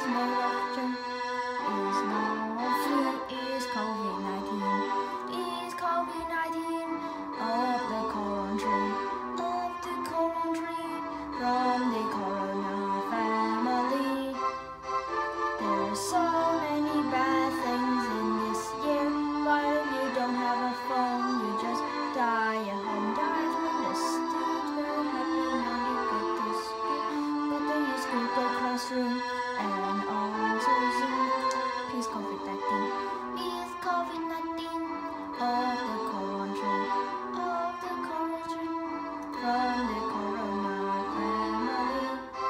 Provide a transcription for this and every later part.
made of germs. Is not flu, is COVID-19. Is COVID-19 of the colon tree, from the corona family. There's so many bad things in this year. Why you don't have a phone? You just die at home. Die from the stage. Very happy now you got this. But they use Google Classroom and also Zoom. Please COVID-19. Is COVID-19 of the colon tree, from the corona family.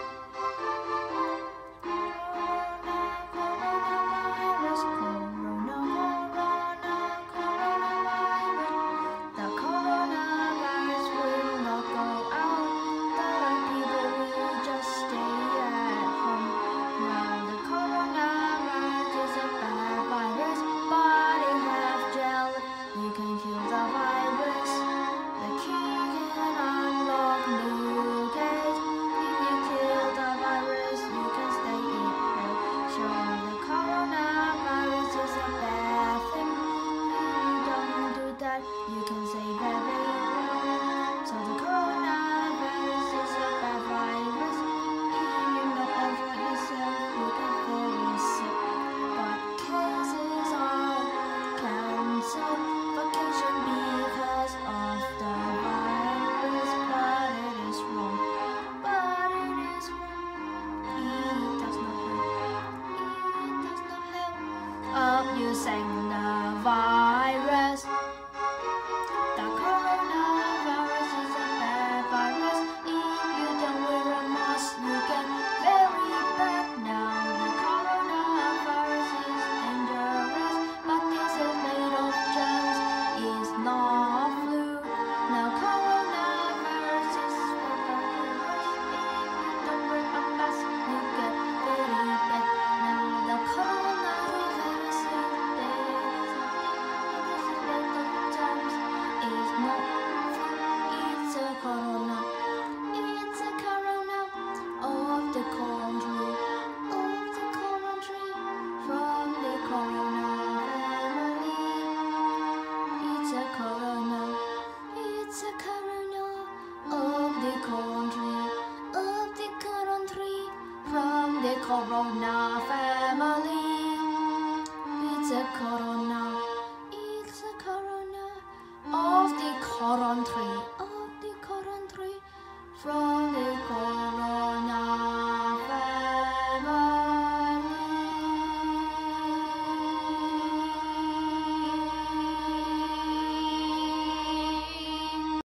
Coronavirus, coronavirus. The coronavirus will not go out. The people will just stay at home. Now the coronavirus is a bad virus, but it have gel. You can kill the virus. The key can unlock new cage. If you kill the virus, you can stay in hell. Sure, the coronavirus is a bad thing. If you don't do that, you can save everyone. So the coronavirus is a bad virus. If you not avoid yourself, you can fall sick. But cases are cancelled. Vacation because of the virus, but it is wrong. But it is wrong. It does not help. It does not help. Abusing the virus. The coronavirus is a bad virus. If you don't wear a mask, you get very bad. Now the coronavirus is dangerous, but this is made of germs. Is not flu. Now coronavirus is a virus. If you don't wear a mask, you get very bad. Now the coronavirus is made of germs. Is not flu. It's a corona. It's a corona of the colon tree, from the corona family. It's a corona. It's a corona of the colon tree, from the corona family. It's a corona. It's a corona of the colon tree, from the